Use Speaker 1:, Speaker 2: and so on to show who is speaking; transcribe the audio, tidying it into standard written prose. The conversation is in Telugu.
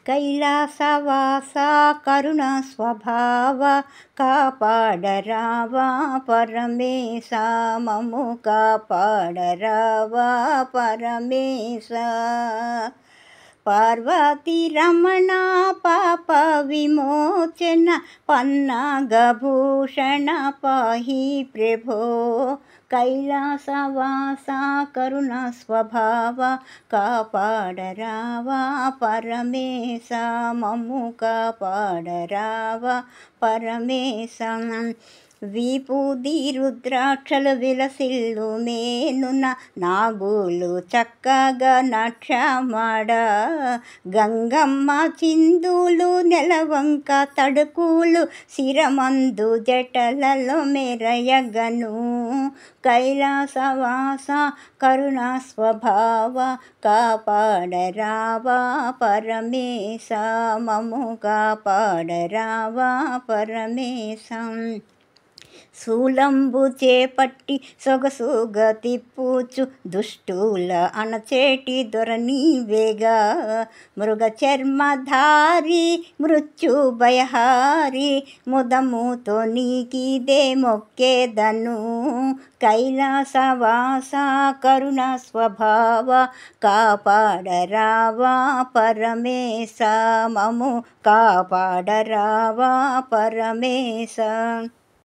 Speaker 1: కైలాసవాస కరుణ స్వభావ కాపాడరావా పరమేశ మము కాపాడరావా పరమేశ. పార్వతీ రమణ పాప విమోచన పన్నాగభూషణ పాహి ప్రభో. కైలాసవాస కరుణ స్వభావ కాపాడరావా పరమేశ మము కాపాడరావా పరమేశ. విభూది రుద్రాక్షలు విలసిల్లు మేనున నాగులు చక్కగా నాట్యమాడ. గంగమ్మ చిందులు నెలవంక తడుకులు శిరమందు జటలలో మెరయగను. కైలాసవాస కరుణ స్వభావ కాపాడరావా పరమేశ మము కాపాడరావా పరమేశ. శూలంబు చేపట్టి సొగసుగా తిప్పుచు దుష్టుల అణచేటి దొర నీవేగా. మృగ చర్మధారి మృత్యు భయహారి ముదముతో నీకిదే మొక్కేదను. కైలాసవాస కరుణ స్వభావ కాపాడరావా పరమేశ మము కాపాడరావా పరమేశ.